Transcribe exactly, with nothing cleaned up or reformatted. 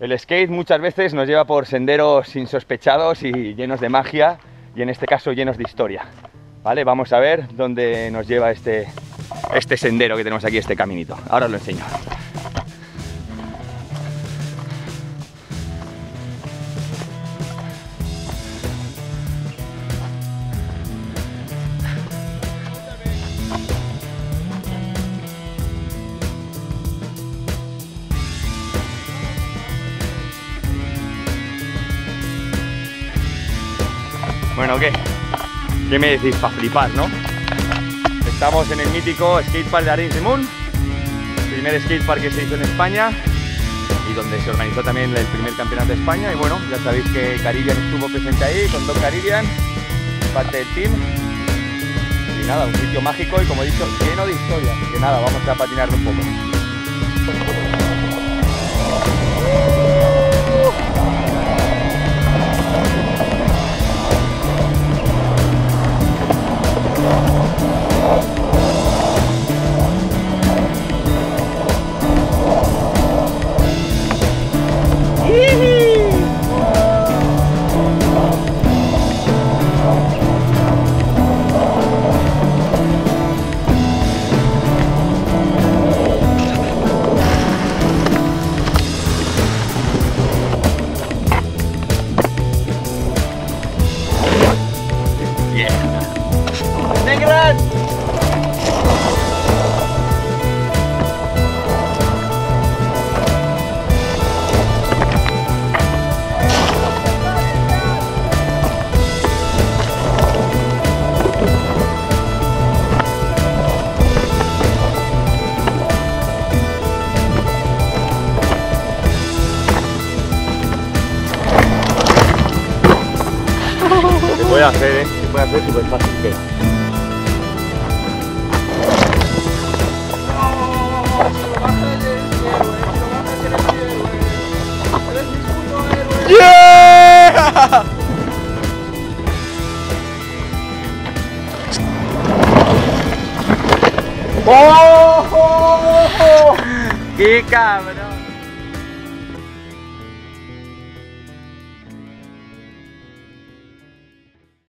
El skate muchas veces nos lleva por senderos insospechados y llenos de magia, y en este caso llenos de historia. ¿Vale? Vamos a ver dónde nos lleva este, este sendero que tenemos aquí, este caminito. Ahora os lo enseño. Bueno, ¿qué? ¿Qué me decís? Para flipar, ¿no? Estamos en el mítico skatepark de Arenys de Munt, el primer skatepark que se hizo en España y donde se organizó también el primer campeonato de España. Y bueno, ya sabéis que Caribbean estuvo presente ahí con Doc Caribbean, parte del team. Y nada, un sitio mágico y, como he dicho, lleno de historia. Así que nada, vamos a patinarlo un poco. Se puede hacer, ¿eh? Se puede hacer súper fácil, ¿qué? ¡Yeah! ¡Oh! ¡Qué cabrón!